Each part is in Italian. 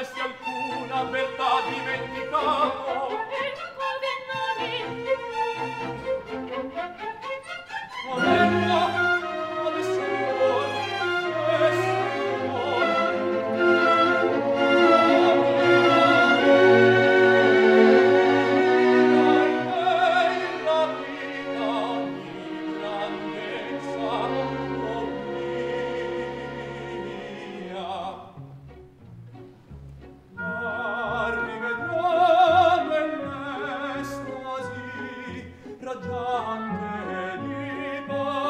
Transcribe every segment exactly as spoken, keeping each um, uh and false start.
avresti alcuna beltà dimenticato. Bella, adesso ora, adesso ora. Raggiante di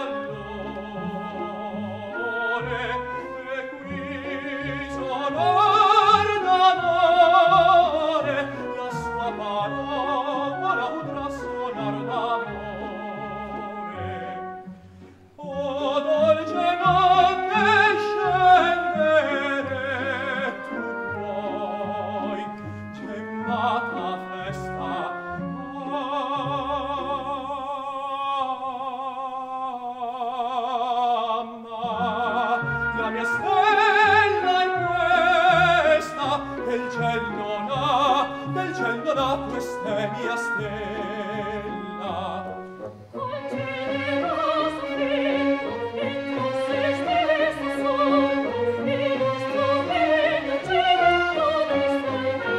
pallore, e qui sonor d'amore, la sua parola udrà sonar d'amore. O dolce notte scendere tu puoi, gemmata festa. La mia stella è questa, del ciel non ha, del ciel non ha, questa è mia stella. Col cielo soffitto, e tu sei stessa sola, e lo strumento cielo dove stai da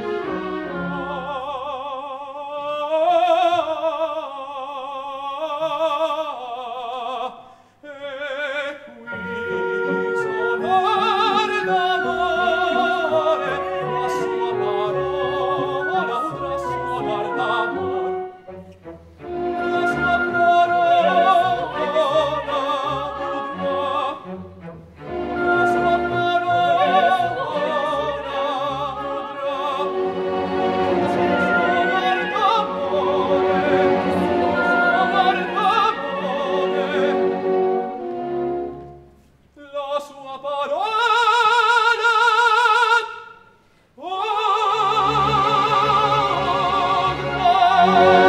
la sua parola, oh, oh, oh.